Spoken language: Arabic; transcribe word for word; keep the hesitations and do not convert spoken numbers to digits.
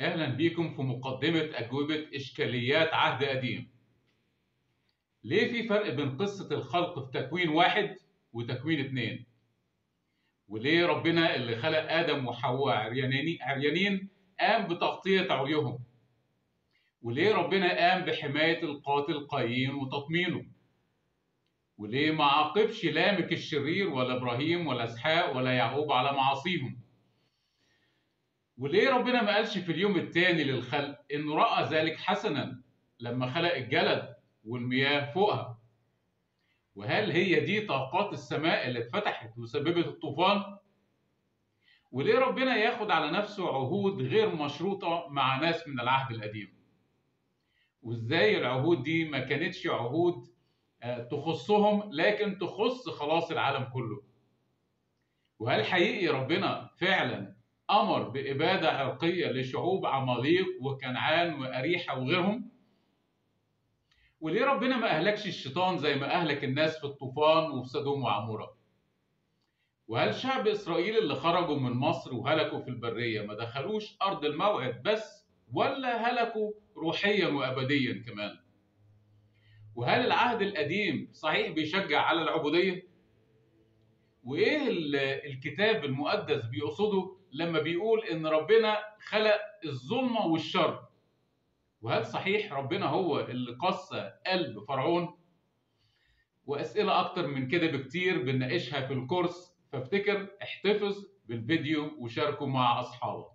أهلا بيكم في مقدمة أجوبة إشكاليات عهد قديم. ليه في فرق بين قصة الخلق في تكوين واحد وتكوين اتنين؟ وليه ربنا اللي خلق آدم وحواء عريانين عريانين قام بتغطية عريهم؟ وليه ربنا قام بحماية القاتل قايين وتطمينه؟ وليه ما عاقبش لامك الشرير ولا إبراهيم ولا إسحاق ولا يعقوب على معاصيهم؟ وليه ربنا ما قالش في اليوم الثاني للخلق إنه رأى ذلك حسنا لما خلق الجلد والمياه فوقها؟ وهل هي دي طاقات السماء اللي اتفتحت وسببت الطوفان؟ وليه ربنا ياخد على نفسه عهود غير مشروطة مع ناس من العهد القديم؟ وازاي العهود دي ما كانتش عهود تخصهم لكن تخص خلاص العالم كله؟ وهل حقيقي ربنا فعلا أمر بإبادة عرقية لشعوب عماليق وكنعان وأريحة وغيرهم؟ وليه ربنا ما أهلكش الشيطان زي ما أهلك الناس في الطوفان وفي سدوم وعمورة؟ وهل شعب إسرائيل اللي خرجوا من مصر وهلكوا في البرية ما دخلوش أرض الموعد بس ولا هلكوا روحيا وأبديا كمان؟ وهل العهد القديم صحيح بيشجع على العبودية؟ وإيه الكتاب المقدس بيقصده لما بيقول إن ربنا خلق الظلمة والشر؟ وهل صحيح ربنا هو اللي قسى قلب فرعون؟ وأسئلة أكتر من كده بكتير بنناقشها في الكورس، فافتكر احتفظ بالفيديو وشاركه مع أصحابك.